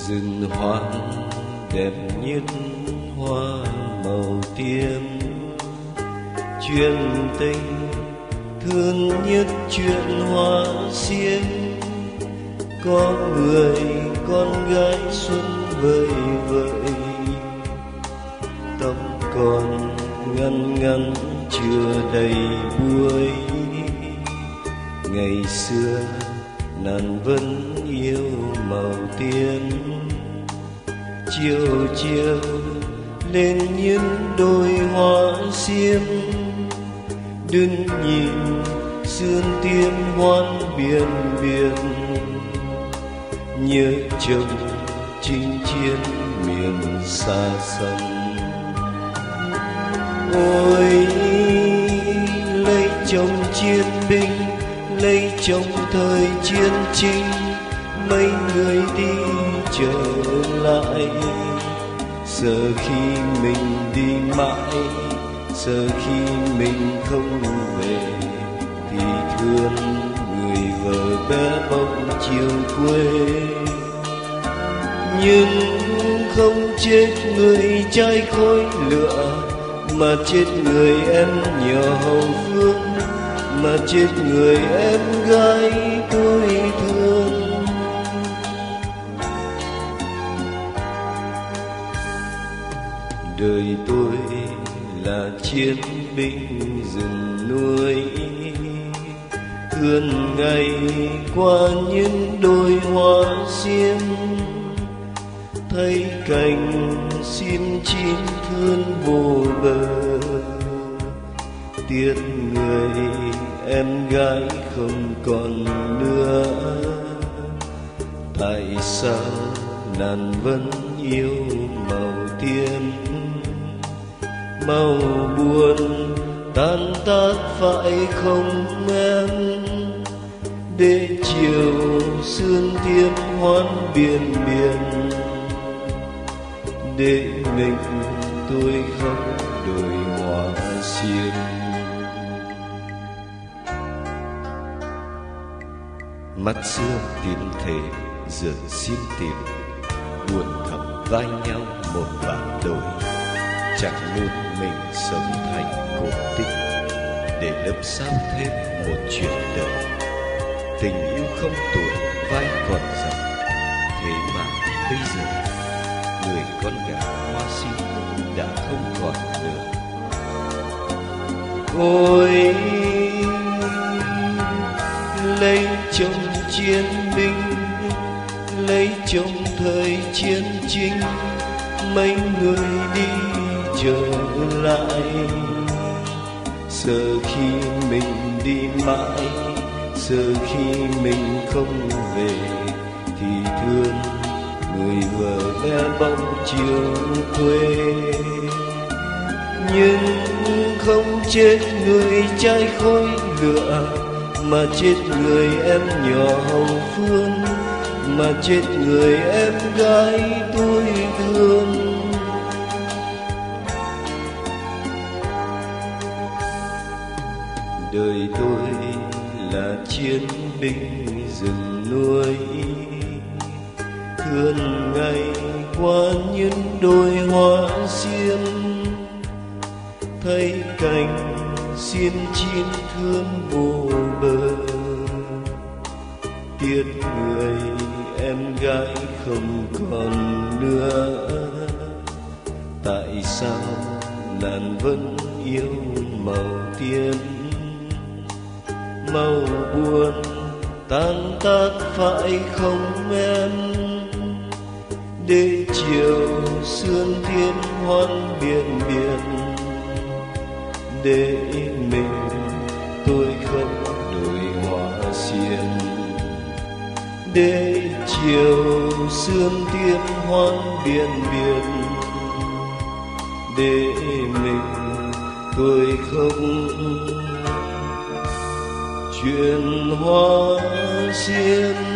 Rừng hoang đẹp nhất hoa màu tím, chuyện tình thương nhất chuyện hoa xiêm. Có người con gái xuân vơi vợi, tóc còn ngăn ngắn chưa đầy buổi. Ngày xưa nàng vẫn yêu màu tím, chiều chiều lên những đôi hoa xiêm. Đừng nhìn sương tím hoan biển biển, nhớ chồng chinh chiến miền xa xăm. Ôi lấy chồng chiến binh, lấy chồng thời chiến tranh, mấy người đi trở lại. Sợ khi mình đi mãi, sợ khi mình không về, thì thương người vợ bé bóng chiều quê. Nhưng không chết người trai khói lửa, mà chết người em nhỏ hậu phương, mà chết người em gái tôi thương. Đời tôi là chiến binh rừng núi, thương ngày qua những đôi hoa xiêm. Thấy cành sim chín thương vô bờ, tiếc người em gái không còn nữa. Tại sao nàng vẫn yêu màu tím, màu buồn tan tác phải không em? Để chiều sương tím hoan biển biển, để mình tôi khóc đôi hoa xiêm. Mắt xưa tìm thể rượt xiêm tìm, buồn thầm vai nhau một vạn đôi. Chẳng muốn mình sống thành cổ tích, để lấp sao thêm một chuyện đời. Tình yêu không tuổi vai còn rộng, thế mà bây giờ người con gái hoa sim đã không còn nữa. Ôi lấy chồng chiến binh, lấy chồng thời chiến tranh, mấy người đi trở lại. Sợ khi mình đi mãi, sợ khi mình không về, thì thương người vợ bé bóng chiều quê. Nhưng không chết người trai khói lửa, mà chết người em nhỏ hậu phương, mà chết người em gái tôi thương. Đời tôi là chiến binh rừng núi, thương ngày qua những đôi hoa xiêm. Thấy cành xiêm chín thương vô bờ, tiếc người em gái không còn nữa. Tại sao nàng vẫn yêu màu tím, màu buồn tan tác phải không em? Để chiều sương thiên hoan biển biển, để mình tôi khóc đôi hoa xiêm. Để chiều sương thiên hoan biển biển, để mình tôi khóc chuyện hoa xiêm.